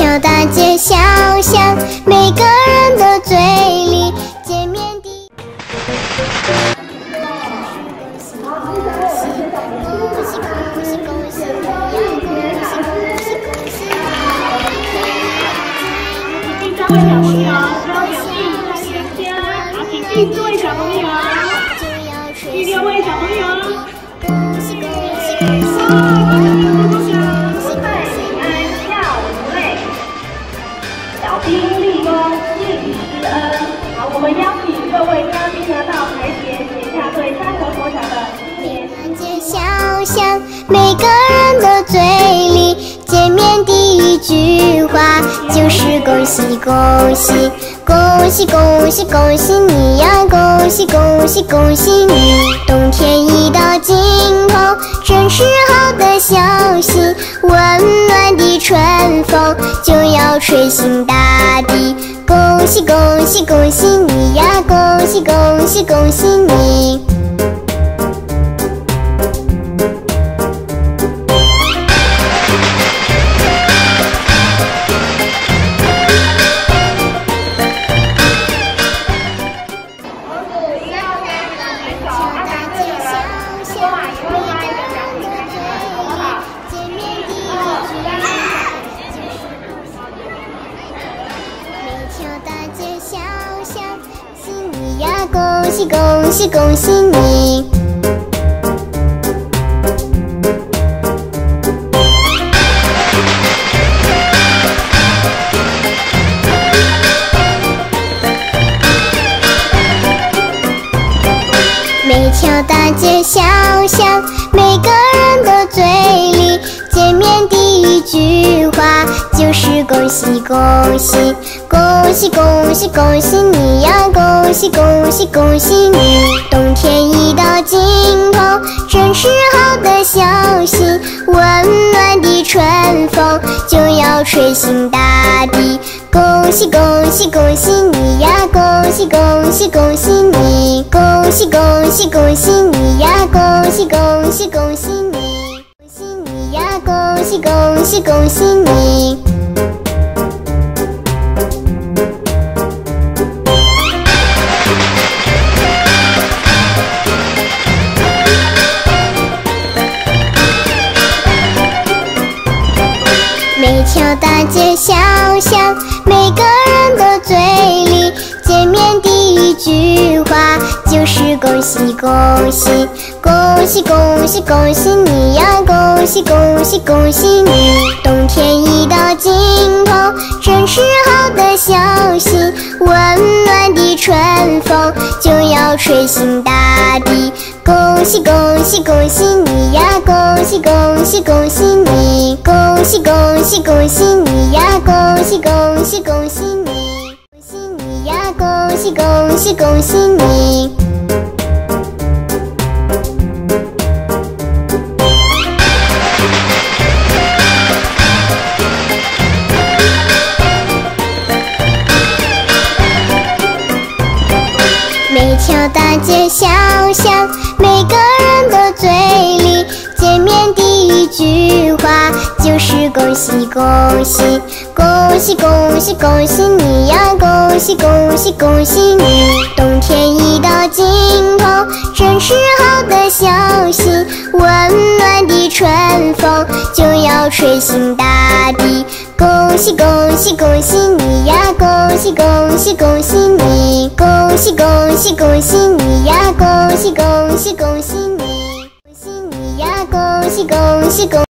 条大街小巷，每个人的嘴里见面的。 各位小朋友，邀请在原家，好，请第4位小朋友，第6位小朋友。恭喜恭喜恭喜！福泰平安孝无泪，小兵立功尽施恩。好，我们邀请各位嘉宾呢到台前写下对山河国小的纪念。 大街小巷，每个人的嘴里见面第一句话就是恭喜恭喜，恭喜恭喜恭喜你呀，恭喜恭喜恭喜你！冬天一到尽头，真是好的消息，温暖的春风就要吹醒大地。恭喜恭喜恭喜你呀，恭喜恭喜恭喜你！恭喜恭喜恭喜你！每条大街小巷，每个人的嘴里见面第一句话就是恭喜恭喜，恭喜恭喜恭喜你呀，恭喜恭喜恭喜你！冬天一到尽头，真是好的消息，温暖的春风就要吹醒大地。恭喜恭喜恭喜你呀，恭喜恭喜恭喜你！恭喜恭喜恭喜你呀，恭喜恭喜恭喜你！恭喜你呀，恭喜恭喜恭喜你！每条大街小巷，每个人的嘴里见面第一句话就是恭喜恭喜，恭喜恭喜恭喜你呀，恭喜恭喜恭喜你！冬天一到尽头，真是好的消息，温暖的春风就要吹醒大地。恭喜恭喜恭喜你呀，恭喜恭喜恭喜你！恭喜恭喜恭喜你呀，恭喜恭喜恭喜你！恭喜你呀，恭喜恭喜恭喜你！每条大街小巷，每个人的嘴里见面第一句话就是恭喜恭喜，恭喜恭喜恭喜你呀，恭喜恭喜恭喜你！冬天一到尽头，真是好的消息，温暖的春风就要吹醒大地。恭喜恭喜恭喜你呀，恭喜恭喜恭喜你！恭喜恭喜恭喜你呀，恭喜恭喜恭喜你！恭喜你呀，恭喜恭喜恭。